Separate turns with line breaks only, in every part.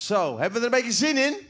Zo, hebben we er een beetje zin in?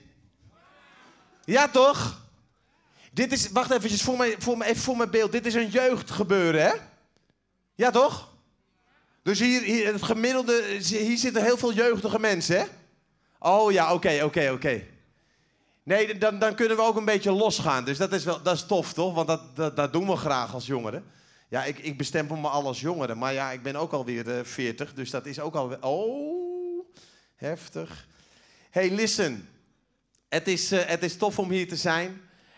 Ja, toch? Dit is, wacht even voor mijn beeld. Dit is een jeugdgebeuren, hè? Ja, toch? Dus hier het gemiddelde, hier zitten heel veel jeugdige mensen, hè? Oh ja, oké. Nee, dan kunnen we ook een beetje losgaan. Dus dat is tof, toch? Want dat doen we graag als jongeren. Ja, ik bestempel me al als jongere. Maar ja, ik ben ook alweer 40. Dus dat is ook alweer... Oh, heftig. Hey, listen. Het is tof om hier te zijn.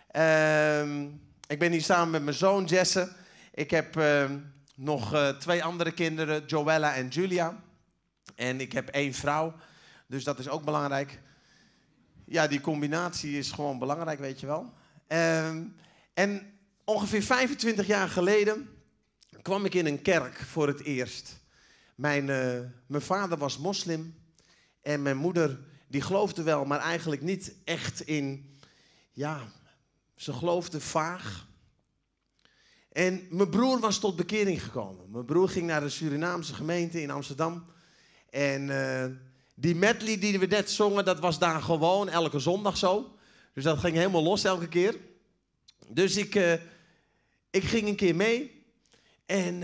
Ik ben hier samen met mijn zoon Jesse. Ik heb nog 2 andere kinderen, Joella en Julia. En ik heb 1 vrouw. Dus dat is ook belangrijk. Ja, die combinatie is gewoon belangrijk, weet je wel. En ongeveer 25 jaar geleden kwam ik in een kerk voor het eerst. Mijn vader was moslim. En mijn moeder, die geloofde wel, maar eigenlijk niet echt in... Ja, ze geloofde vaag. En mijn broer was tot bekering gekomen. Mijn broer ging naar de Surinaamse gemeente in Amsterdam. En die medley die we net zongen, dat was daar gewoon elke zondag zo. Dus dat ging helemaal los elke keer. Dus ik ging een keer mee. En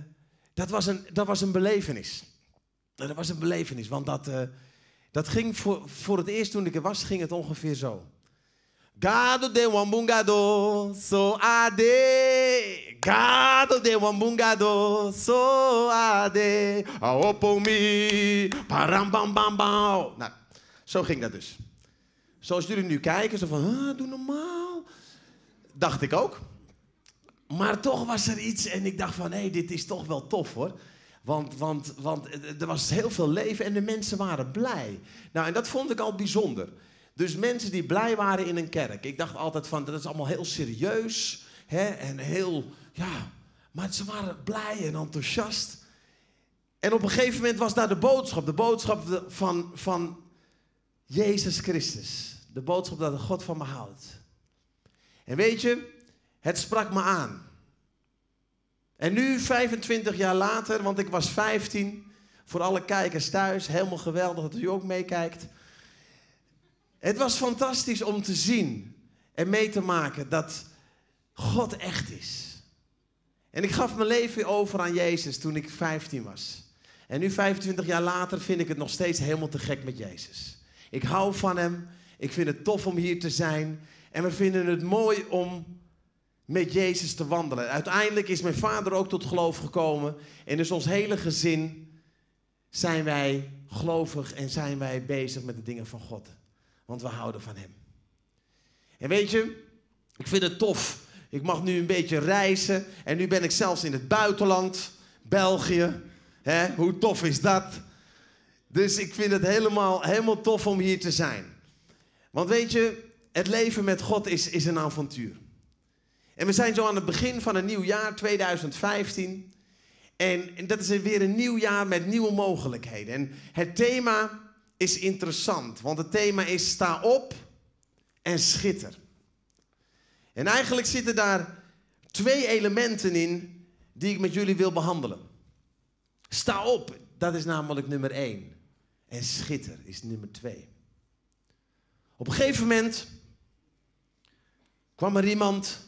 dat was een belevenis. Dat was een belevenis, want dat ging voor het eerst toen ik er was, ging het ongeveer zo. Gado de wambungado, so ade. Gado de wambungado, so ade. Aopomi, parambambambam. Nou, zo ging dat dus. Zoals jullie nu kijken, zo van, doe normaal. Dacht ik ook. Maar toch was er iets en ik dacht van, hé, dit is toch wel tof hoor. Want er was heel veel leven en de mensen waren blij. Nou, en dat vond ik al bijzonder. Dus mensen die blij waren in een kerk. Ik dacht altijd van, dat is allemaal heel serieus. Hè, en heel, ja, maar ze waren blij en enthousiast. En op een gegeven moment was daar de boodschap. De boodschap van Jezus Christus. De boodschap dat de God van me houdt. En weet je, het sprak me aan. En nu, 25 jaar later, want ik was 15... voor alle kijkers thuis, helemaal geweldig dat u ook meekijkt. Het was fantastisch om te zien en mee te maken dat God echt is. En ik gaf mijn leven over aan Jezus toen ik 15 was. En nu, 25 jaar later, vind ik het nog steeds helemaal te gek met Jezus. Ik hou van hem, ik vind het tof om hier te zijn. En we vinden het mooi om met Jezus te wandelen. Uiteindelijk is mijn vader ook tot geloof gekomen. En dus ons hele gezin zijn wij gelovig en zijn wij bezig met de dingen van God. Want we houden van hem. En weet je, ik vind het tof. Ik mag nu een beetje reizen. En nu ben ik zelfs in het buitenland. België. Hè? Hoe tof is dat? Dus ik vind het helemaal tof om hier te zijn. Want weet je, het leven met God is een avontuur. En we zijn zo aan het begin van een nieuw jaar, 2015. En dat is weer een nieuw jaar met nieuwe mogelijkheden. En het thema is interessant, want het thema is sta op en schitter. En eigenlijk zitten daar 2 elementen in die ik met jullie wil behandelen. Sta op, dat is namelijk nummer 1. En schitter is nummer 2. Op een gegeven moment kwam er iemand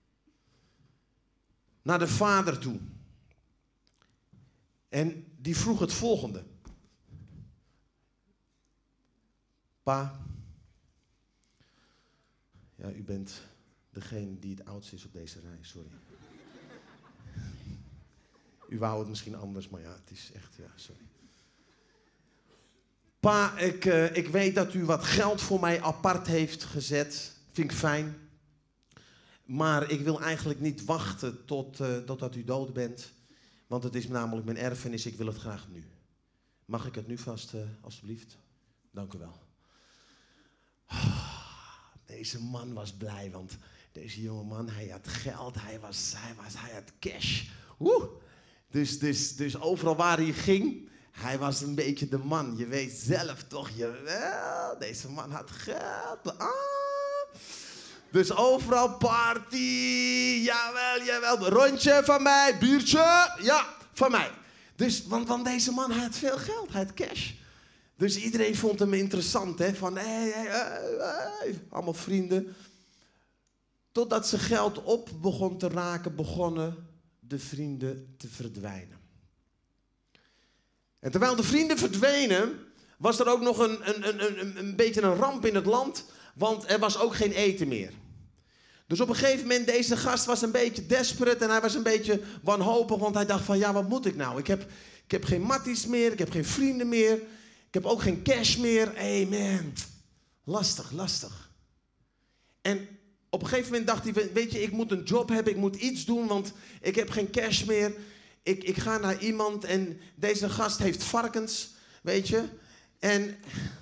naar de vader toe. En die vroeg het volgende. Pa, ja, u bent degene die het oudste is op deze rij, sorry. U wou het misschien anders, maar ja, het is echt, ja, sorry. Pa, ik weet dat u wat geld voor mij apart heeft gezet. Vind ik fijn. Maar ik wil eigenlijk niet wachten totdat u dood bent. Want het is namelijk mijn erfenis, ik wil het graag nu. Mag ik het nu vast, alstublieft? Dank u wel. Deze man was blij, want deze jonge man, hij had geld, hij had cash. Dus overal waar hij ging, hij was een beetje de man. Je weet zelf toch, jawel, deze man had geld. Dus overal party, jawel, rondje van mij, biertje, ja, van mij. Dus, want deze man, hij had veel geld, hij had cash. Dus iedereen vond hem interessant, hè? Van, hey, allemaal vrienden. Totdat zijn geld op begon te raken, begonnen de vrienden te verdwijnen. En terwijl de vrienden verdwenen, was er ook nog een beetje een ramp in het land, want er was ook geen eten meer. Dus op een gegeven moment, deze gast was een beetje desperate en hij was een beetje wanhopig, want hij dacht van, ja, wat moet ik nou? Ik heb geen matties meer, ik heb geen vrienden meer, ik heb ook geen cash meer. Hey man, lastig. En op een gegeven moment dacht hij, weet je, ik moet een job hebben, ik moet iets doen, want ik heb geen cash meer. Ik ga naar iemand en deze gast heeft varkens, weet je. En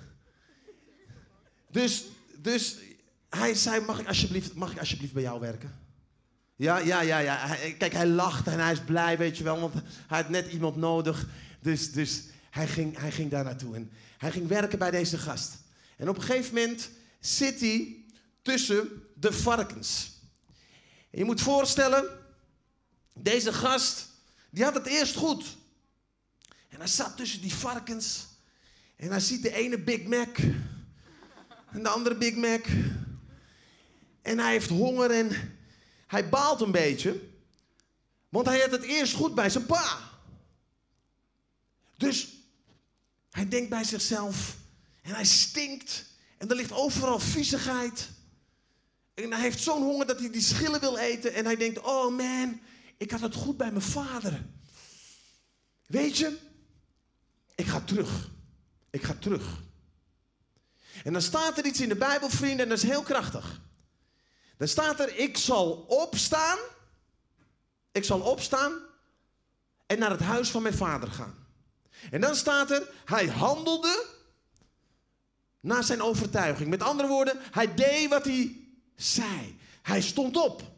dus hij zei, mag ik alsjeblieft bij jou werken? Ja. Kijk, hij lacht en hij is blij, weet je wel, want hij had net iemand nodig. Dus hij ging daar naartoe en hij ging werken bij deze gast. En op een gegeven moment zit hij tussen de varkens. En je moet voorstellen, deze gast, die had het eerst goed. En hij zat tussen die varkens. En hij ziet de ene Big Mac. En de andere Big Mac. En hij heeft honger en hij baalt een beetje. Want hij had het eerst goed bij zijn pa. Dus hij denkt bij zichzelf. En hij stinkt. En er ligt overal viezigheid. En hij heeft zo'n honger dat hij die schillen wil eten. En hij denkt, oh man, ik had het goed bij mijn vader. Weet je, ik ga terug. En dan staat er iets in de Bijbel, vrienden, en dat is heel krachtig. Dan staat er, ik zal opstaan en naar het huis van mijn vader gaan. En dan staat er, hij handelde naar zijn overtuiging. Met andere woorden, hij deed wat hij zei. Hij stond op.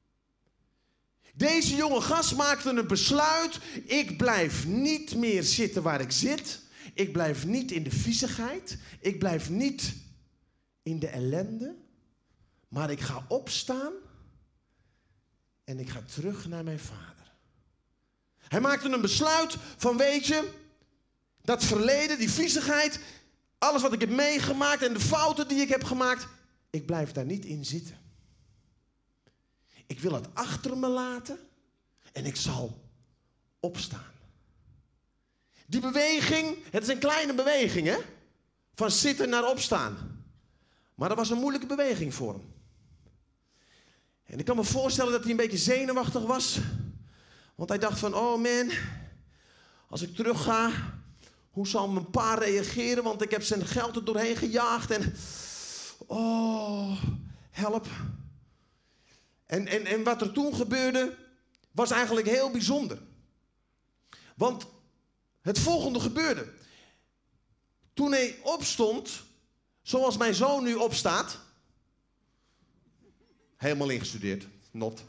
Deze jonge gast maakte een besluit. Ik blijf niet meer zitten waar ik zit. Ik blijf niet in de viezigheid. Ik blijf niet in de ellende. Maar ik ga opstaan. En ik ga terug naar mijn vader. Hij maakte een besluit van, weet je, dat verleden, die viezigheid, alles wat ik heb meegemaakt en de fouten die ik heb gemaakt, ik blijf daar niet in zitten. Ik wil het achter me laten en ik zal opstaan. Die beweging, het is een kleine beweging, hè? Van zitten naar opstaan. Maar dat was een moeilijke beweging voor hem. En ik kan me voorstellen dat hij een beetje zenuwachtig was. Want hij dacht van, oh man, als ik terug ga, hoe zal mijn pa reageren? Want ik heb zijn geld er doorheen gejaagd en, oh, help. En wat er toen gebeurde, was eigenlijk heel bijzonder. Want het volgende gebeurde. Toen hij opstond, zoals mijn zoon nu opstaat. Helemaal ingestudeerd, not.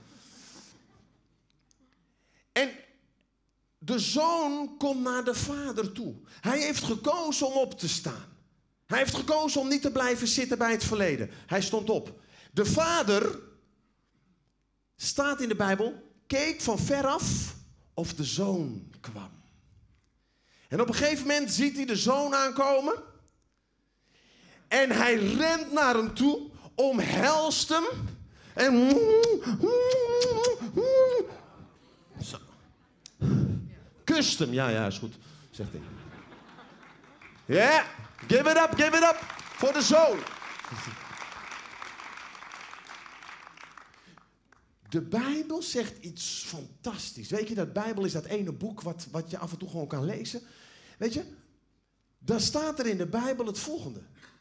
En de zoon komt naar de vader toe. Hij heeft gekozen om op te staan. Hij heeft gekozen om niet te blijven zitten bij het verleden. Hij stond op. De vader, staat in de Bijbel, keek van veraf of de zoon kwam. En op een gegeven moment ziet hij de zoon aankomen. En hij rent naar hem toe, omhelst hem. En zo. Kust hem. Ja, is goed, zegt hij. Ja, give it up voor de zoon. De Bijbel zegt iets fantastisch. Weet je, dat Bijbel is dat ene boek wat je af en toe gewoon kan lezen. Weet je, dan staat er in de Bijbel het volgende.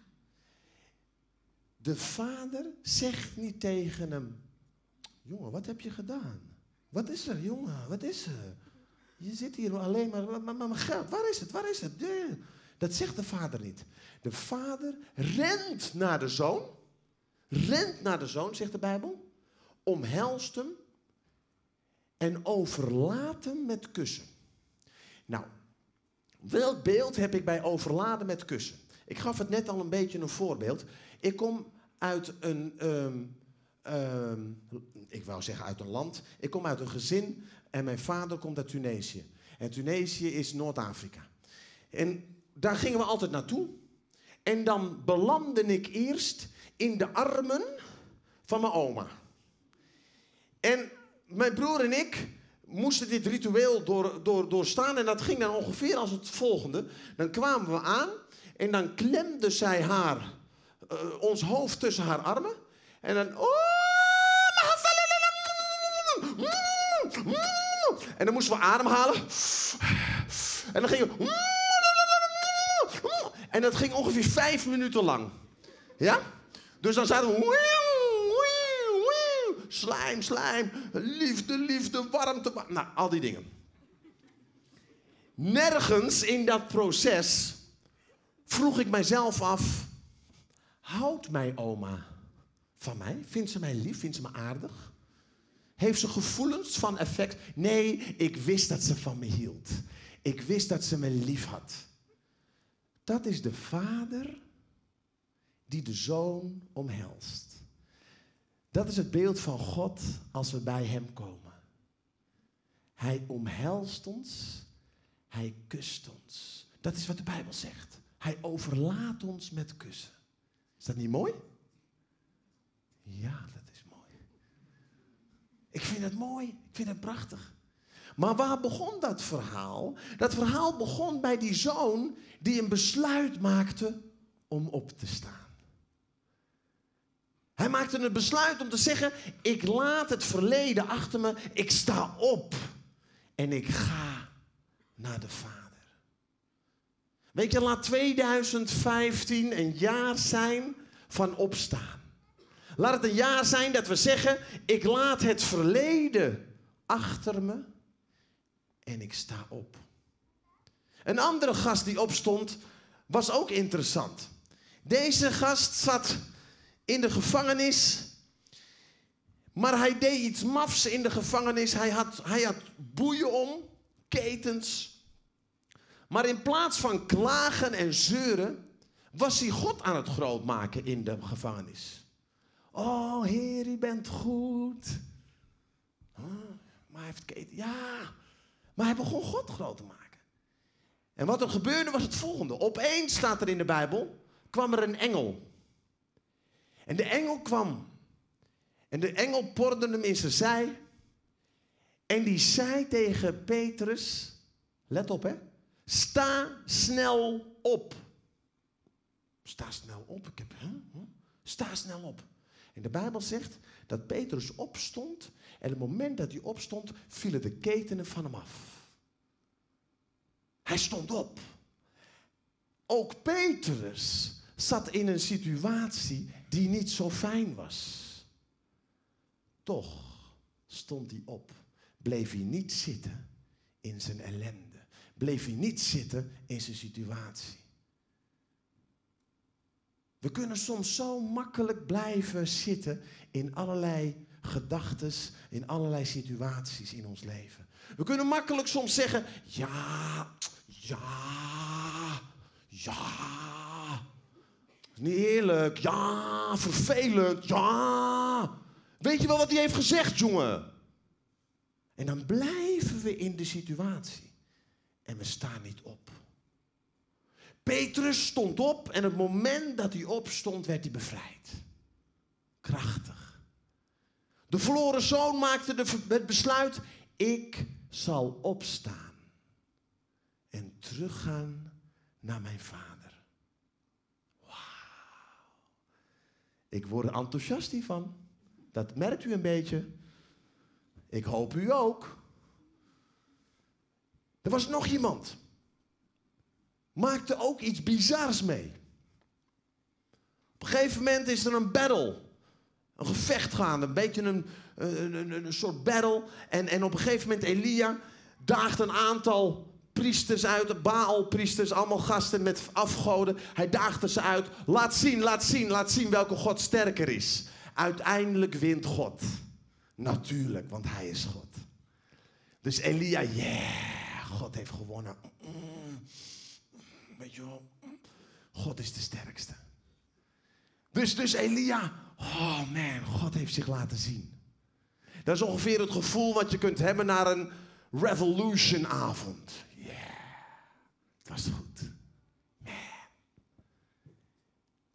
De vader zegt niet tegen hem, jongen, wat heb je gedaan? Wat is er, jongen, wat is er? Je zit hier alleen maar mijn geld, waar is het? Dat zegt de vader niet. De vader rent naar de zoon, zegt de Bijbel. Omhelst hem en overlaat hem met kussen. Nou, welk beeld heb ik bij overladen met kussen? Ik gaf het net al een beetje een voorbeeld. Ik kom uit ik wou zeggen uit een land. Ik kom uit een gezin en mijn vader komt uit Tunesië. En Tunesië is Noord-Afrika. En daar gingen we altijd naartoe. En dan belandde ik eerst in de armen van mijn oma. En mijn broer en ik moesten dit ritueel doorstaan. En dat ging dan ongeveer als het volgende. Dan kwamen we aan en dan klemde zij ons hoofd tussen haar armen. En dan... En dan moesten we ademhalen. En dan gingen we... En dat ging ongeveer 5 minuten lang. Ja? Dus dan zaten we... Slijm, slijm, liefde, liefde, warmte. Nou, al die dingen. Nergens in dat proces vroeg ik mijzelf af... Houdt mijn oma van mij? Vindt ze mij lief? Vindt ze me aardig? Heeft ze gevoelens van affect? Nee, ik wist dat ze van me hield. Ik wist dat ze me lief had. Dat is de vader die de zoon omhelst. Dat is het beeld van God als we bij hem komen. Hij omhelst ons, hij kust ons. Dat is wat de Bijbel zegt. Hij overlaat ons met kussen. Is dat niet mooi? Ja, dat is mooi. Ik vind het mooi, ik vind het prachtig. Maar waar begon dat verhaal? Dat verhaal begon bij die zoon die een besluit maakte om op te staan. Hij maakte een besluit om te zeggen, ik laat het verleden achter me, ik sta op en ik ga naar de Vader. Weet je, laat 2015 een jaar zijn van opstaan. Laat het een jaar zijn dat we zeggen, ik laat het verleden achter me en ik sta op. Een andere gast die opstond was ook interessant. Deze gast zat in de gevangenis, maar hij deed iets mafs in de gevangenis. Hij had boeien om, ketens. Maar in plaats van klagen en zeuren, was hij God aan het grootmaken in de gevangenis. Oh, Heer, u bent goed. Maar hij heeft keten. Ja, maar hij begon God groot te maken. En wat er gebeurde was het volgende. Opeens, staat er in de Bijbel, kwam er een engel. En de engel kwam. En de engel porde hem in zijn zij. En die zei tegen Petrus, let op hè, sta snel op. Sta snel op. Sta snel op. En de Bijbel zegt dat En opstond. En op het moment dat hij opstond, vielen de ketenen van hem af. Hij stond op. Ook Petrus zat in een situatie die niet zo fijn was. Toch stond hij op. Bleef hij niet zitten in zijn ellende. Bleef hij niet zitten in zijn situatie. We kunnen soms zo makkelijk blijven zitten in allerlei gedachtes, in allerlei situaties in ons leven. We kunnen makkelijk soms zeggen, ja. Niet eerlijk, ja, vervelend, ja. Weet je wel wat hij heeft gezegd, jongen? En dan blijven we in de situatie. En we staan niet op. Petrus stond op en op het moment dat hij opstond, werd hij bevrijd. Krachtig. De verloren zoon maakte het besluit, ik zal opstaan en teruggaan naar mijn vader. Wauw. Ik word er enthousiast hiervan. Dat merkt u een beetje. Ik hoop u ook. Er was nog iemand. Maakte ook iets bizars mee. Op een gegeven moment is er een battle. Een gevecht gaande. Een beetje een soort battle. En op een gegeven moment Elia daagt een aantal priesters uit. Baalpriesters, allemaal gasten met afgoden. Hij daagde ze uit. Laat zien welke God sterker is. Uiteindelijk wint God. Natuurlijk, want hij is God. Dus Elia, God heeft gewonnen. Weet je wel, God is de sterkste. Dus Elia, oh man, God heeft zich laten zien. Dat is ongeveer het gevoel wat je kunt hebben na een revolutionavond. Het was goed.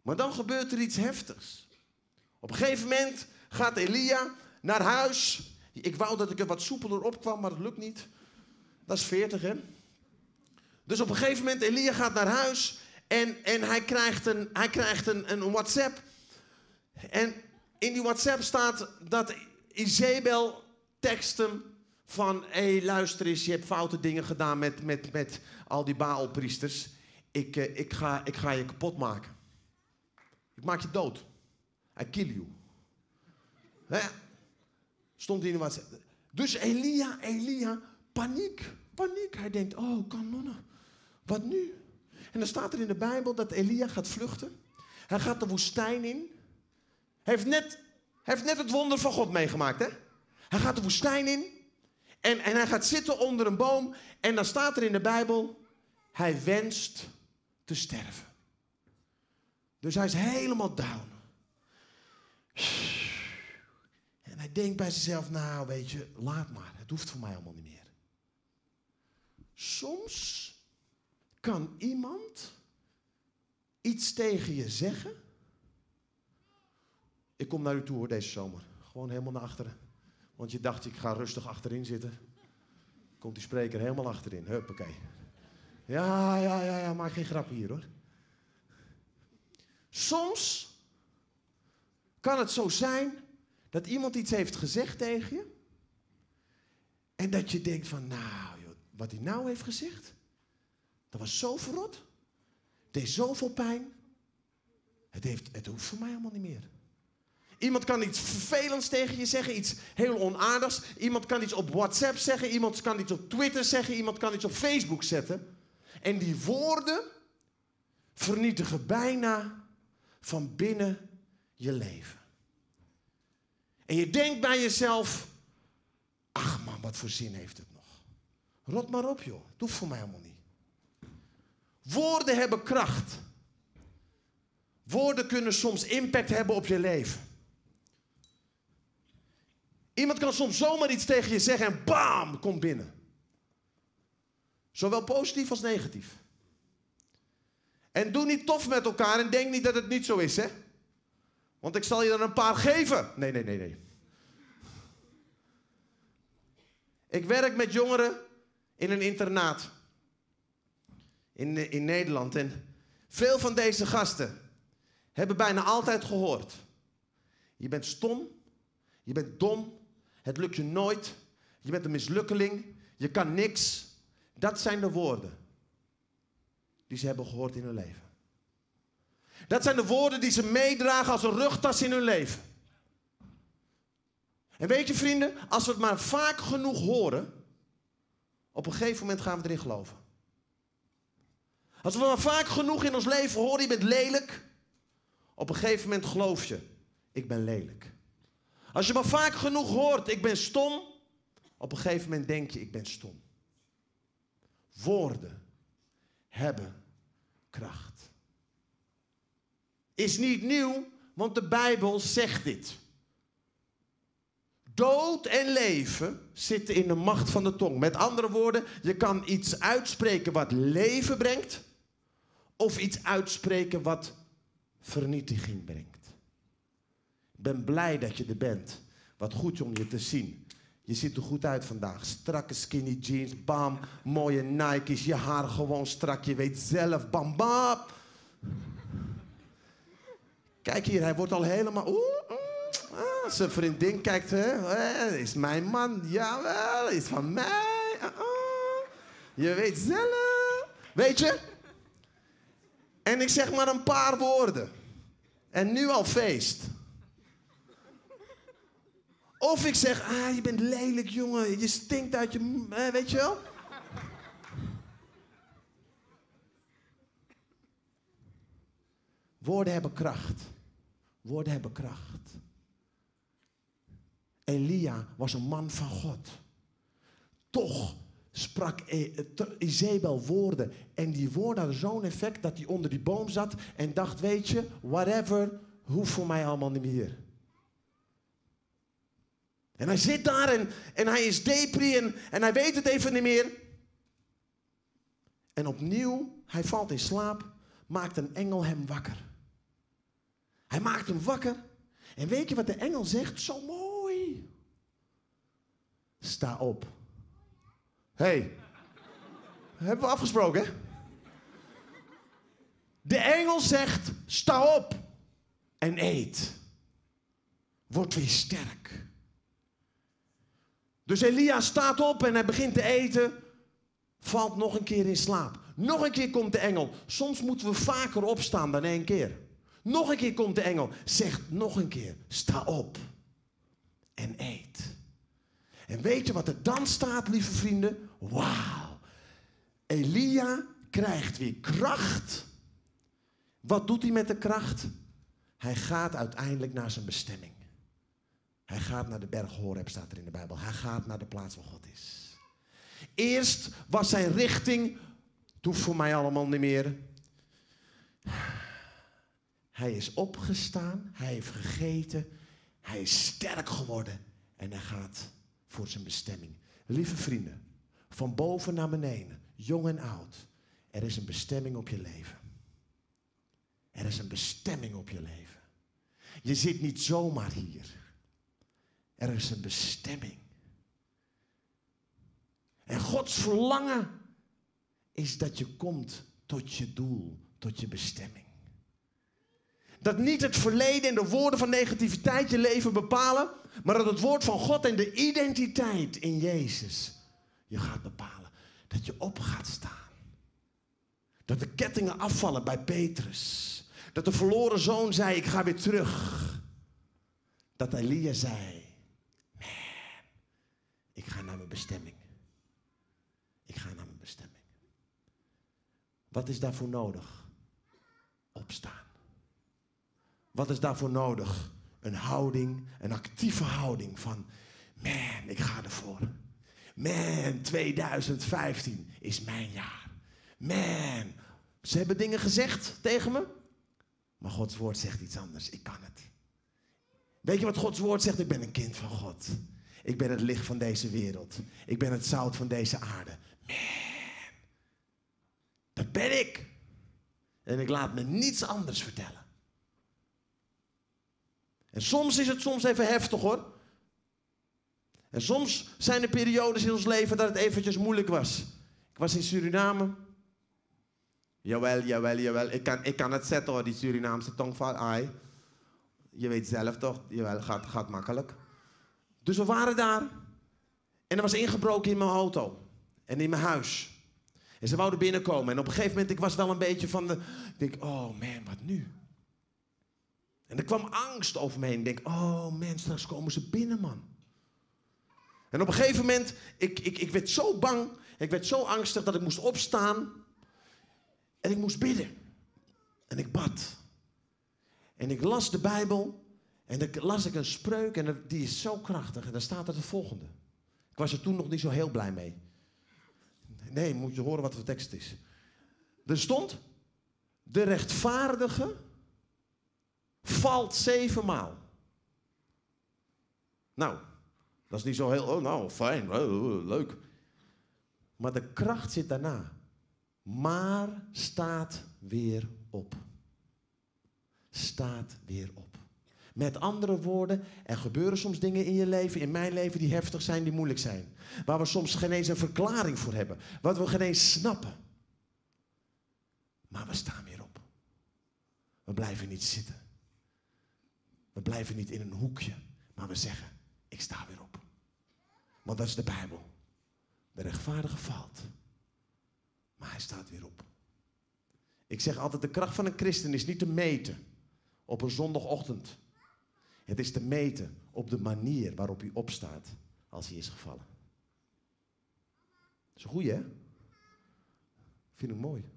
Maar dan gebeurt er iets heftigs. Op een gegeven moment gaat Elia naar huis. Ik wou dat ik er wat soepeler op kwam, maar dat lukt niet. Dat is 40, hè? Dus op een gegeven moment, Elia gaat naar huis. En hij krijgt een WhatsApp. En in die WhatsApp staat dat Izebel tekst hem van... Hé, luister eens, je hebt foute dingen gedaan met al die Baalpriesters. Ik ga je kapot maken. Ik maak je dood. I kill you. Ja, stond in de WhatsApp. Dus Elia, paniek. Hij denkt, oh, kanonnen. Wat nu? En dan staat er in de Bijbel dat Elia gaat vluchten. Hij gaat de woestijn in. Hij heeft net het wonder van God meegemaakt, hè? Hij gaat de woestijn in. En hij gaat zitten onder een boom. En dan staat er in de Bijbel, hij wenst te sterven. Dus hij is helemaal down. En hij denkt bij zichzelf, nou weet je, laat maar. Het hoeft voor mij allemaal niet meer. Soms kan iemand iets tegen je zeggen. Ik kom naar u toe hoor, deze zomer. Gewoon helemaal naar achteren. Want je dacht, ik ga rustig achterin zitten. Komt die spreker helemaal achterin. Huppakee. Ja, maak geen grap hier hoor. Soms kan het zo zijn dat iemand iets heeft gezegd tegen je. En dat je denkt van, nou joh, wat hij nou heeft gezegd. Dat was zo verrot. Het deed zoveel pijn. Het hoeft voor mij allemaal niet meer. Iemand kan iets vervelends tegen je zeggen, iets heel onaardigs. Iemand kan iets op WhatsApp zeggen, iemand kan iets op Twitter zeggen, iemand kan iets op Facebook zetten. En die woorden vernietigen bijna van binnen je leven. En je denkt bij jezelf, ach man, wat voor zin heeft het nog? Rot maar op joh, het hoeft voor mij helemaal niet. Woorden hebben kracht. Woorden kunnen soms impact hebben op je leven. Iemand kan soms zomaar iets tegen je zeggen en bam, komt binnen. Zowel positief als negatief. En doe niet tof met elkaar en denk niet dat het niet zo is, hè. Want ik zal je er een paar geven. Nee. Ik werk met jongeren in een internaat. In Nederland. En veel van deze gasten hebben bijna altijd gehoord. Je bent stom. Je bent dom. Het lukt je nooit. Je bent een mislukkeling. Je kan niks. Dat zijn de woorden die ze hebben gehoord in hun leven. Dat zijn de woorden die ze meedragen als een rugtas in hun leven. En weet je vrienden, als we het maar vaak genoeg horen, op een gegeven moment gaan we erin geloven. Als we maar vaak genoeg in ons leven horen, je bent lelijk, op een gegeven moment geloof je, ik ben lelijk. Als je maar vaak genoeg hoort, ik ben stom, op een gegeven moment denk je, ik ben stom. Woorden hebben kracht. Is niet nieuw, want de Bijbel zegt dit. Dood en leven zitten in de macht van de tong. Met andere woorden, je kan iets uitspreken wat leven brengt, of iets uitspreken wat vernietiging brengt. Ik ben blij dat je er bent. Wat goed om je te zien. Je ziet er goed uit vandaag. Strakke skinny jeans, bam. Mooie Nike's, je haar gewoon strak. Je weet zelf, bam, bam. Kijk hier, hij wordt al helemaal... zijn vriendin kijkt, hè. Is mijn man. Jawel, is van mij. Je weet zelf. Weet je? En ik zeg maar een paar woorden. En nu al feest. Of ik zeg, je bent lelijk, jongen. Je stinkt uit je... weet je wel? Woorden hebben kracht. Woorden hebben kracht. Elia was een man van God. Toch sprak Izebel woorden. En die woorden hadden zo'n effect dat hij onder die boom zat en dacht, weet je, whatever, hoeft voor mij allemaal niet meer. En hij zit daar en hij is depri en hij weet het even niet meer. En opnieuw, hij valt in slaap, maakt een engel hem wakker. Hij maakt hem wakker. En weet je wat de engel zegt? Zo mooi. Sta op. Hé. Hebben we afgesproken, hè? De engel zegt, sta op en eet. Word weer sterk. Dus Elia staat op en hij begint te eten. Valt nog een keer in slaap. Nog een keer komt de engel. Soms moeten we vaker opstaan dan 1 keer. Nog een keer komt de engel. Zegt nog een keer, sta op en eet. En weet je wat er dan staat, lieve vrienden? Wauw. Elia krijgt weer kracht. Wat doet hij met de kracht? Hij gaat uiteindelijk naar zijn bestemming. Hij gaat naar de berg Horeb, staat er in de Bijbel. Hij gaat naar de plaats waar God is. Eerst was zijn richting, het hoeft voor mij allemaal niet meer. Hij is opgestaan, hij heeft gegeten, hij is sterk geworden en hij gaat voor zijn bestemming. Lieve vrienden, van boven naar beneden, jong en oud, er is een bestemming op je leven. Er is een bestemming op je leven. Je zit niet zomaar hier. Er is een bestemming. En Gods verlangen is dat je komt tot je doel, tot je bestemming. Dat niet het verleden en de woorden van negativiteit je leven bepalen, maar dat het woord van God en de identiteit in Jezus je gaat bepalen. Dat je op gaat staan. Dat de kettingen afvallen bij Petrus. Dat de verloren zoon zei, ik ga weer terug. Dat Elia zei, man, ik ga naar mijn bestemming. Ik ga naar mijn bestemming. Wat is daarvoor nodig? Opstaan. Wat is daarvoor nodig? Een houding, een actieve houding van, man, ik ga ervoor. Man, 2015 is mijn jaar. Man, ze hebben dingen gezegd tegen me. Maar Gods woord zegt iets anders. Ik kan het. Weet je wat Gods woord zegt? Ik ben een kind van God. Ik ben het licht van deze wereld. Ik ben het zout van deze aarde. Man, dat ben ik. En ik laat me niets anders vertellen. En soms is het even heftig, hoor. En soms zijn er periodes in ons leven dat het eventjes moeilijk was. Ik was in Suriname. Jawel. Ik kan het zetten, hoor, die Surinaamse tongval. Ai. Je weet zelf toch, jawel, gaat makkelijk. Dus we waren daar. En er was ingebroken in mijn auto. En in mijn huis. En ze wouden binnenkomen. En op een gegeven moment, ik was wel een beetje van de... Ik denk, oh man, wat nu? En er kwam angst over me heen. Ik denk, oh man, straks komen ze binnen, man. En op een gegeven moment, ik werd zo bang. Ik werd zo angstig dat ik moest opstaan. En ik moest bidden. En ik bad. En ik las de Bijbel. En dan las ik een spreuk. En die is zo krachtig. En daar staat er het volgende. Ik was er toen nog niet zo heel blij mee. Nee, moet je horen wat de tekst is. Er stond: de rechtvaardige valt 7 maal. Nou, dat is niet zo heel... Oh, nou, fijn. Leuk. Maar de kracht zit daarna. Maar staat weer op. Staat weer op. Met andere woorden, er gebeuren soms dingen in je leven, in mijn leven, die heftig zijn, die moeilijk zijn. Waar we soms geen eens een verklaring voor hebben. Wat we geen eens snappen. Maar we staan weer op. We blijven niet zitten. We blijven niet in een hoekje. Maar we zeggen, ik sta weer op. Want dat is de Bijbel. De rechtvaardige valt. Maar hij staat weer op. Ik zeg altijd, de kracht van een christen is niet te meten op een zondagochtend. Het is te meten op de manier waarop hij opstaat als hij is gevallen. Dat is een goeie, hè? Vind ik mooi.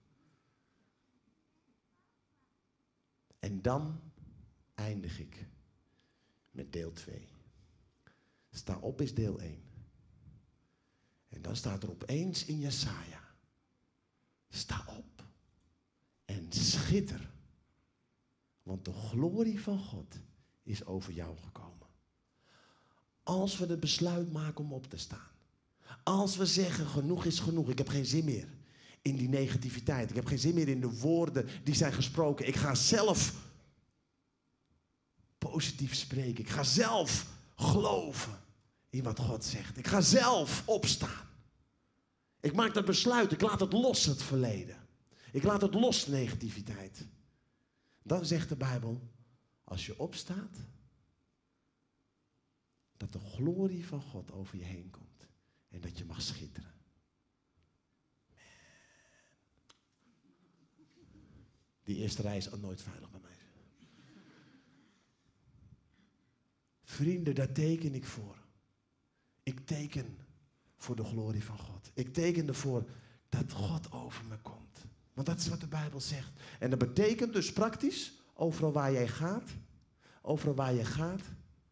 En dan eindig ik met deel 2. Sta op is deel 1. En dan staat er opeens in Jesaja: sta op en schitter, want de glorie van God is over jou gekomen. Als we het besluit maken om op te staan. Als we zeggen, genoeg is genoeg, ik heb geen zin meer in die negativiteit. Ik heb geen zin meer in de woorden die zijn gesproken. Ik ga zelf
positief spreken. Ik ga zelf geloven in wat God zegt. Ik ga zelf opstaan. Ik maak dat besluit. Ik laat het los, het verleden. Ik laat het los, negativiteit. Dan zegt de Bijbel, als je opstaat, dat de glorie van God over je heen komt. En dat je mag schitteren. Die eerste rij is al nooit veilig bij mij. Vrienden, daar teken ik voor. Ik teken voor de glorie van God. Ik teken ervoor dat God over me komt. Want dat is wat de Bijbel zegt. En dat betekent dus praktisch, overal waar jij gaat, overal waar je gaat,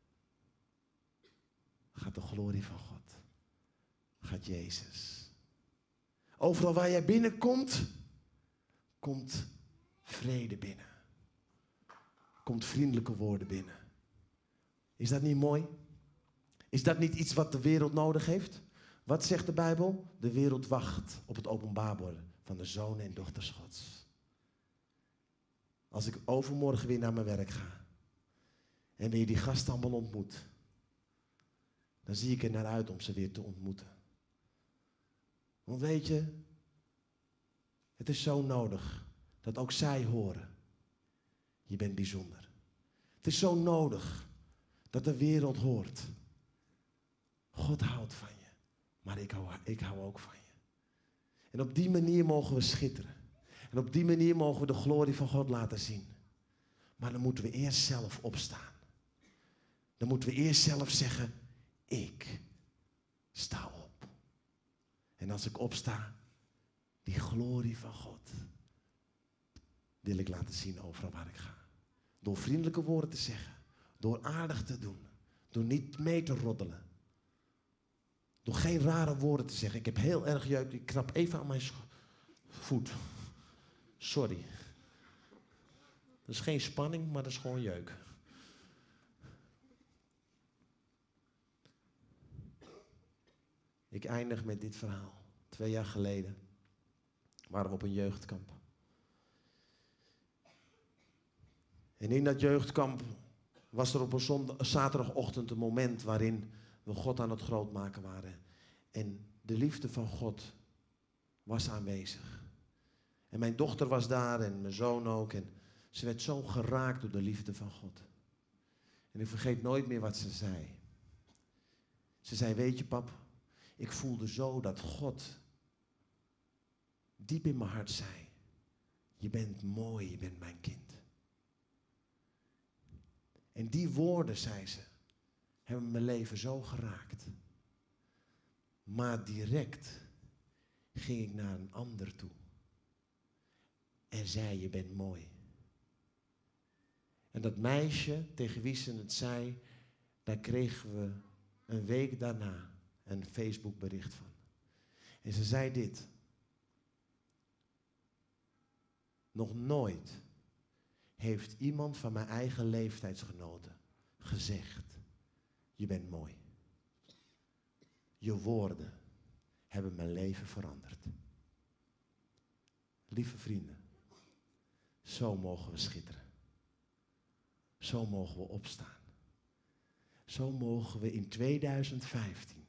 gaat de glorie van God. Gaat Jezus. Overal waar jij binnenkomt, komt vrede binnen. Komt vriendelijke woorden binnen. Is dat niet mooi? Is dat niet iets wat de wereld nodig heeft? Wat zegt de Bijbel? De wereld wacht op het openbaar worden van de zonen en dochters Gods. Als ik overmorgen weer naar mijn werk ga en weer die gasten allemaal ontmoet, dan zie ik er naar uit om ze weer te ontmoeten. Want weet je, het is zo nodig dat ook zij horen, je bent bijzonder. Het is zo nodig dat de wereld hoort, God houdt van je, maar ik hou ook van je. En op die manier mogen we schitteren. En op die manier mogen we de glorie van God laten zien. Maar dan moeten we eerst zelf opstaan. Dan moeten we eerst zelf zeggen, ik sta op. En als ik opsta, die glorie van God wil ik laten zien overal waar ik ga. Door vriendelijke woorden te zeggen. Door aardig te doen. Door niet mee te roddelen. Door geen rare woorden te zeggen. Ik heb heel erg jeuk. Ik krap even aan mijn voet. Sorry. Dat is geen spanning, maar dat is gewoon jeuk. Ik eindig met dit verhaal. 2 jaar geleden waren we op een jeugdkamp. En in dat jeugdkamp was er op een zaterdagochtend een moment waarin we God aan het grootmaken waren. En de liefde van God was aanwezig. En mijn dochter was daar en mijn zoon ook. En ze werd zo geraakt door de liefde van God. En ik vergeet nooit meer wat ze zei. Ze zei, weet je pap, ik voelde zo dat God diep in mijn hart zei, je bent mooi, je bent mijn kind. En die woorden, zei ze, hebben mijn leven zo geraakt. Maar direct ging ik naar een ander toe. En zei, je bent mooi. En dat meisje, tegen wie ze het zei, daar kregen we een week daarna een Facebook bericht van. En ze zei dit. Nog nooit heeft iemand van mijn eigen leeftijdsgenoten gezegd, je bent mooi. Je woorden hebben mijn leven veranderd. Lieve vrienden, zo mogen we schitteren. Zo mogen we opstaan. Zo mogen we in 2015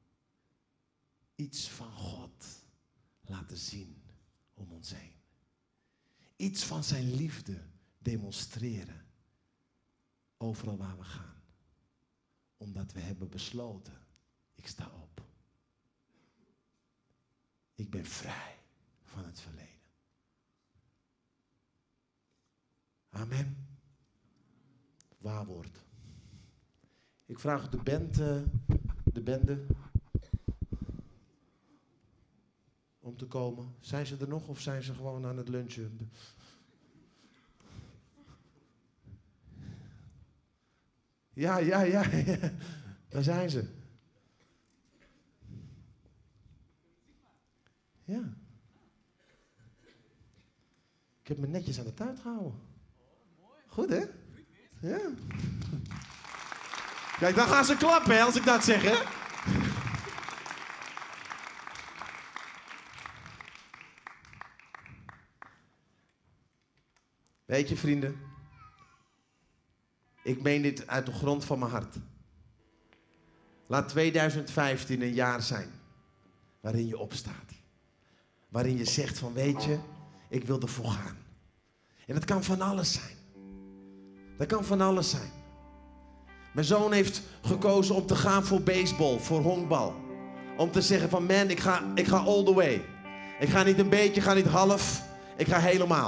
iets van God laten zien om ons heen. Iets van zijn liefde demonstreren overal waar we gaan. Omdat we hebben besloten, ik sta op. Ik ben vrij van het verleden. Amen. Waarwoord. Ik vraag de bende om te komen. Zijn ze er nog of zijn ze gewoon aan het lunchen? Ja. Daar zijn ze. Ja. Ik heb me netjes aan de tuin gehouden. Goed, hè? Ja. Kijk, dan gaan ze klappen, hè, als ik dat zeg, hè? Weet je, vrienden? Ik meen dit uit de grond van mijn hart. Laat 2015 een jaar zijn waarin je opstaat. Waarin je zegt van, weet je, ik wil ervoor gaan. En dat kan van alles zijn. Dat kan van alles zijn. Mijn zoon heeft gekozen om te gaan voor baseball, voor honkbal. Om te zeggen van, man, ik ga all the way. Ik ga niet een beetje, ik ga niet half. Ik ga helemaal.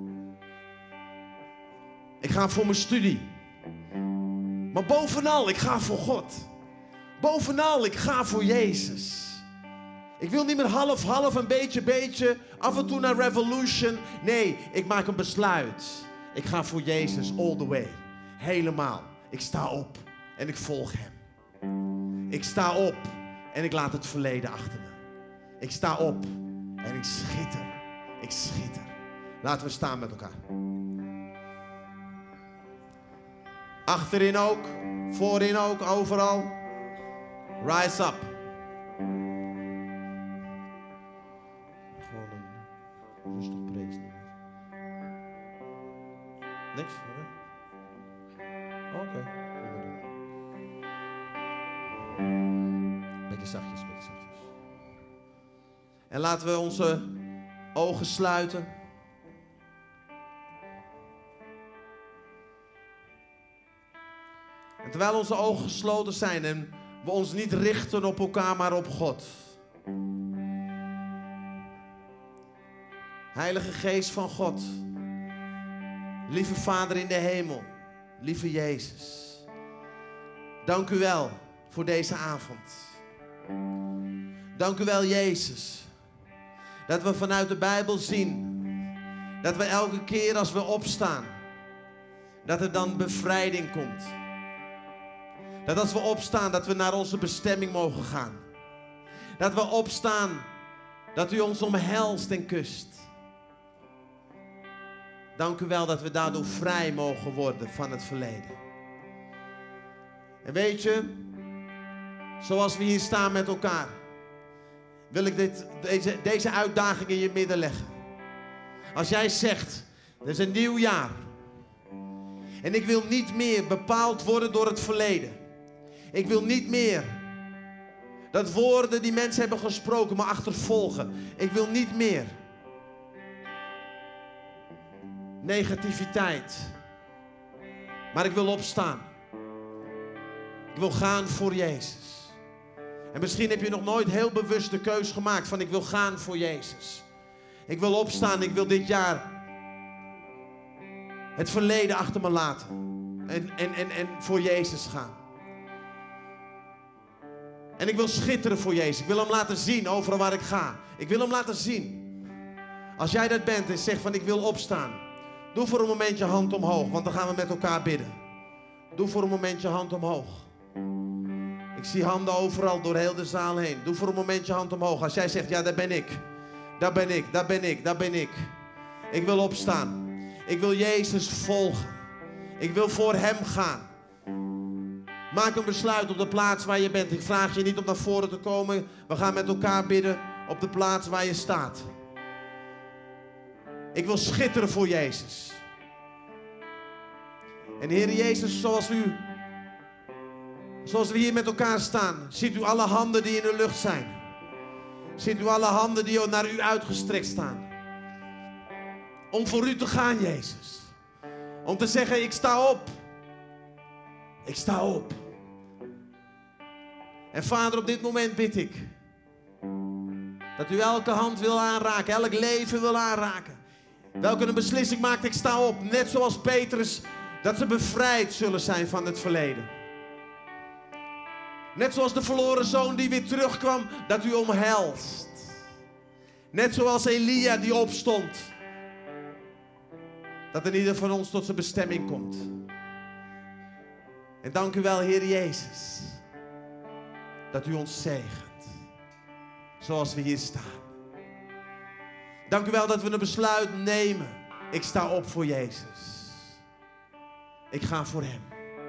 Ik ga voor mijn studie. Maar bovenal, ik ga voor God. Bovenal, ik ga voor Jezus. Ik wil niet meer half, een beetje, af en toe naar Revolution. Nee, ik maak een besluit. Ik ga voor Jezus all the way. Helemaal. Ik sta op en ik volg Hem. Ik sta op en ik laat het verleden achter me. Ik sta op en ik schitter. Ik schitter. Laten we staan met elkaar. Achterin ook, voorin ook, overal. Rise up. Gewoon een rustig preesnummer. Niks? Oké. Beetje zachtjes, beetje zachtjes. En laten we onze ogen sluiten. En terwijl onze ogen gesloten zijn en we ons niet richten op elkaar, maar op God. Heilige Geest van God. Lieve Vader in de hemel. Lieve Jezus. Dank u wel voor deze avond. Dank u wel, Jezus. Dat we vanuit de Bijbel zien. Dat we elke keer als we opstaan. Dat er dan bevrijding komt. Dat als we opstaan, dat we naar onze bestemming mogen gaan. Dat we opstaan, dat u ons omhelst en kust. Dank u wel dat we daardoor vrij mogen worden van het verleden. En weet je, zoals we hier staan met elkaar, wil ik deze uitdaging in je midden leggen. Als jij zegt, er is een nieuw jaar. En ik wil niet meer bepaald worden door het verleden. Ik wil niet meer dat woorden die mensen hebben gesproken me achtervolgen. Ik wil niet meer negativiteit. Maar ik wil opstaan. Ik wil gaan voor Jezus. En misschien heb je nog nooit heel bewust de keus gemaakt van ik wil gaan voor Jezus. Ik wil opstaan, ik wil dit jaar het verleden achter me laten. En voor Jezus gaan. En ik wil schitteren voor Jezus. Ik wil hem laten zien overal waar ik ga. Ik wil hem laten zien. Als jij dat bent en zegt van ik wil opstaan. Doe voor een moment je hand omhoog. Want dan gaan we met elkaar bidden. Doe voor een moment je hand omhoog. Ik zie handen overal door heel de zaal heen. Doe voor een moment je hand omhoog. Als jij zegt ja, daar ben ik. Daar ben ik, daar ben ik, daar ben ik. Ik wil opstaan. Ik wil Jezus volgen. Ik wil voor hem gaan. Maak een besluit op de plaats waar je bent. Ik vraag je niet om naar voren te komen. We gaan met elkaar bidden op de plaats waar je staat. Ik wil schitteren voor Jezus. En Heer Jezus, zoals we hier met elkaar staan, ziet u alle handen die in de lucht zijn. Ziet u alle handen die naar u uitgestrekt staan. Om voor u te gaan, Jezus. Om te zeggen, ik sta op. Ik sta op. En Vader, op dit moment bid ik. Dat u elke hand wil aanraken, elk leven wil aanraken. Welke een beslissing maakt, ik sta op. Net zoals Petrus, dat ze bevrijd zullen zijn van het verleden. Net zoals de verloren zoon die weer terugkwam, dat u omhelst. Net zoals Elia die opstond. Dat er ieder van ons tot zijn bestemming komt. En dank u wel, Heer Jezus. Dat u ons zegent. Zoals we hier staan. Dank u wel dat we een besluit nemen. Ik sta op voor Jezus. Ik ga voor hem.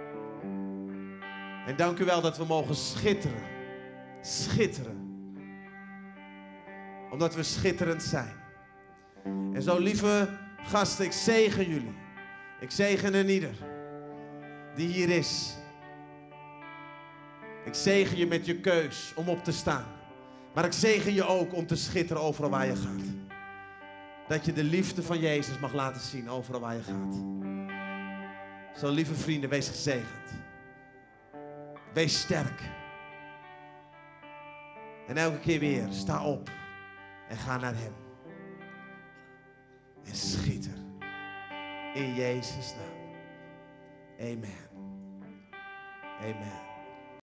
En dank u wel dat we mogen schitteren. Schitteren. Omdat we schitterend zijn. En zo lieve gasten, ik zegen jullie. Ik zegen een ieder die hier is. Ik zegen je met je keus om op te staan. Maar ik zegen je ook om te schitteren overal waar je gaat. Dat je de liefde van Jezus mag laten zien overal waar je gaat. Zo lieve vrienden, wees gezegend. Wees sterk. En elke keer weer, sta op en ga naar Hem. En schitter. In Jezus' naam. Amen. Amen.